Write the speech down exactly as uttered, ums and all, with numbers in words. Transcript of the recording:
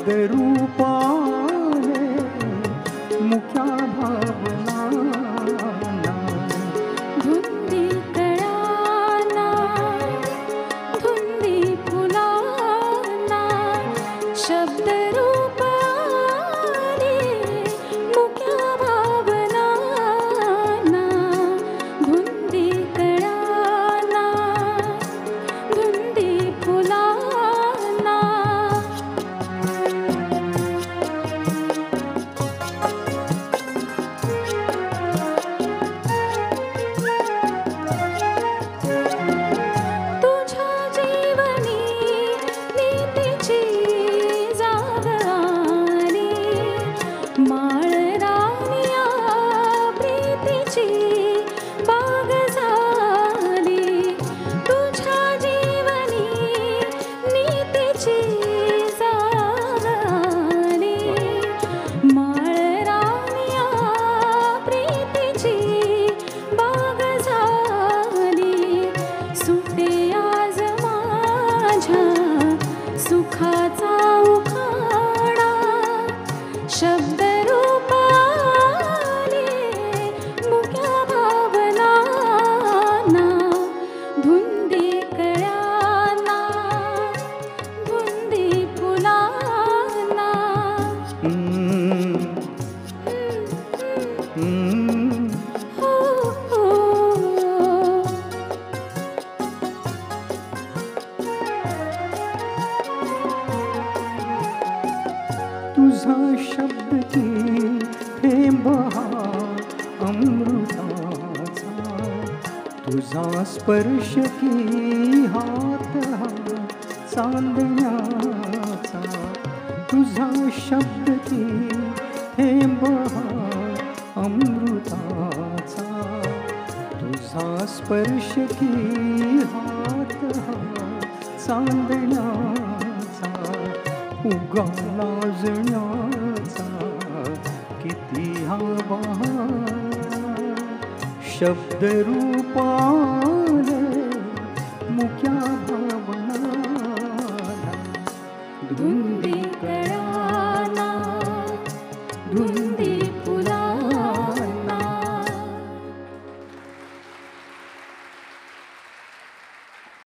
शब्द रूपाले मुक्या भावना धुंदी कळाना धुंदी फुलाना शब्द रूपाले मुक्या भावना धुंदी कळाना धुंदी फुलाना तुझ्या जीवनी नीतीची जाग आली माळरानिया प्रीतीची बाग झाली तुझ्या जीवनी नीतीची जाग आली माळरानिया प्रीतीची बाग झाली सुटे आज माझ्या सुखाचा उखाणा शब्द रूपाले मुक्या भावना धुंदी कळ्याना धुंदी फुलाना हम्म, हम्म. हो हो तुझा शब्द की थेंब हा अमृताचा तुझा स्पर्श की हात हा चांदण्याचा तुझा शब्द की थेंब हा अमृताचा तुझा स्पर्श की हात हा चांदण्याचा उगा लाजण्याचा किती हा बहार शब्द रूपाले मुक्या भावना धुंदी